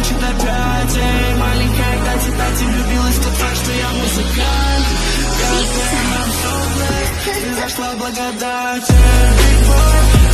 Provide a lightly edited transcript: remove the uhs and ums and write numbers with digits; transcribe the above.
хочет опять. Эй, маленькая Катя, влюбилась в тот факт, что я музыкант. God damn, I'm so blessed, произошла благодать. Big boy,